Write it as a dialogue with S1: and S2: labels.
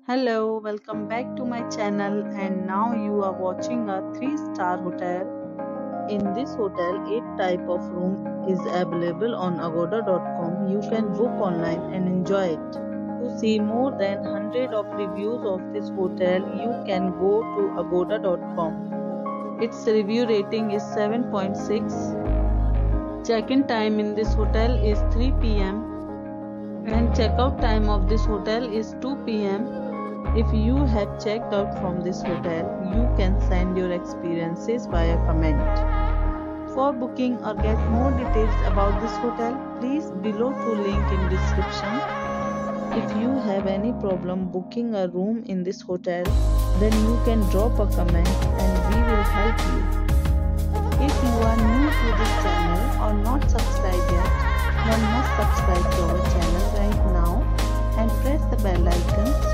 S1: Hello, welcome back to my channel and now you are watching a 3-star hotel. In this hotel, 8 type of room is available on agoda.com. You can book online and enjoy it. To see more than 100 of reviews of this hotel, you can go to agoda.com. Its review rating is 7.6. Check-in time in this hotel is 3 p.m. and check-out time of this hotel is 2 p.m. If you have checked out from this hotel, you can send your experiences via comment. For booking or get more details about this hotel, please below to link in description. If you have any problem booking a room in this hotel, then you can drop a comment and we will help you. If you are new to this channel or not subscribed yet, then must subscribe to our channel right now and press the bell icon